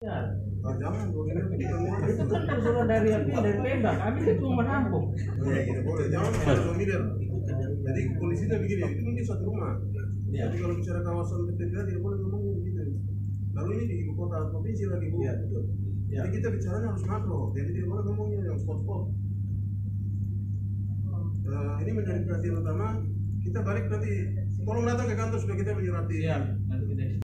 Ya. Oh, jangan Itu kan usulan dari Pemda, kami itu cuma menampung. ya, gitu boleh, jangan kalau leader. Jadi kondisinya begini, itu mungkin satu rumah. Ya. Jadi kalau bicara kawasan PPK tidak boleh ngomongnya begitu. Lalu ini di ibu kota provinsi lagi bu. Iya betul. Ya. Jadi kita bicaranya harus makro, jadi tidak boleh ngomongnya yang spot-spot. Ini menjadi perhatian utama. Kita balik nanti, tolong datang ke kantor supaya kita menyurati. Siap.